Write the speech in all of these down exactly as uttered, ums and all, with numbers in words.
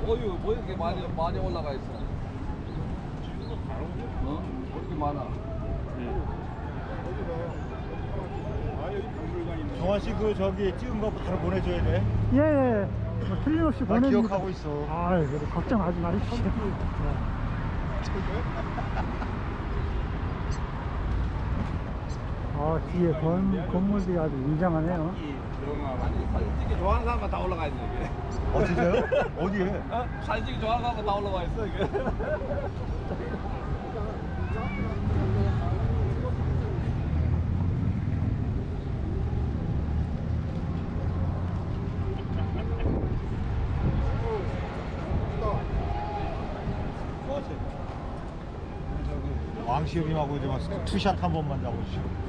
어유 뭐 이렇게 많이 많이 올라가 있어? 어? 뭐 이렇게 많아? 정환 씨 그 저기 찍은 거 바로 보내줘야 돼. 예, 예. 뭐 틀림없이 나 보냅니다. 기억하고 있어. 아, 그래 걱정하지 마십시오. 네. 아, 뒤에 건, 건물들이 아주 웅장하네요. 아니 사진 찍기 좋아하는 사람만 다 올라가 있네 이게. 어 진짜요? 어디에? 어? 사진 찍기 좋아하는 사람만 다 올라가 있어 이게. 왕시형님하고 이제 막 투샷 한 번만 잡아주시고.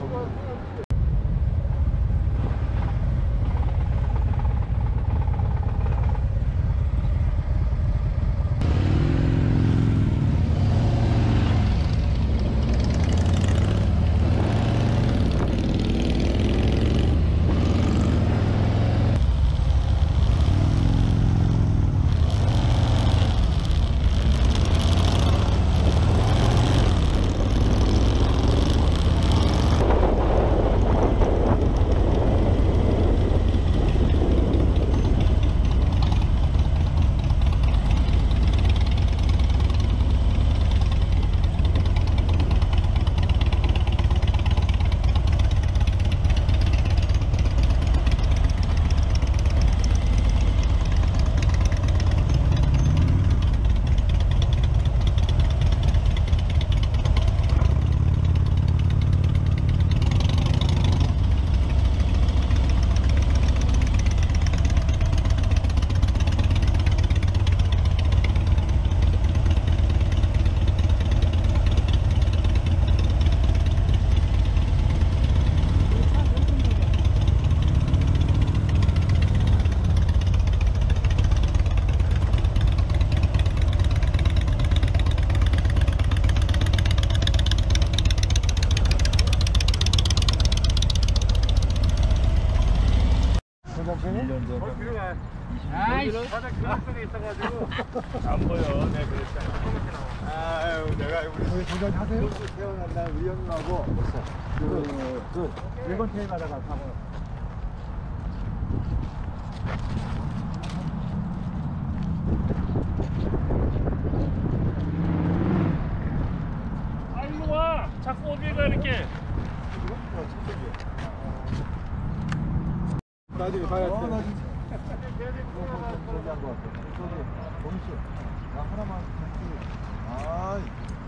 일 년 전. 아이씨, 바다 그런 속에 있어가지고. 안 보여. 내가 그랬잖아. 아유, 내가 우리 도전 하세요? 태어난 날 우리 형님하고 그, 그 일본 테일 가다가 사고. 아, 일로 와. 자꾸 어딜 가, 이렇게. 나중에 봐야 돼. 어, 나 진짜. 저기 한거 같아. 저기, 범씨. 나 하나만. 아.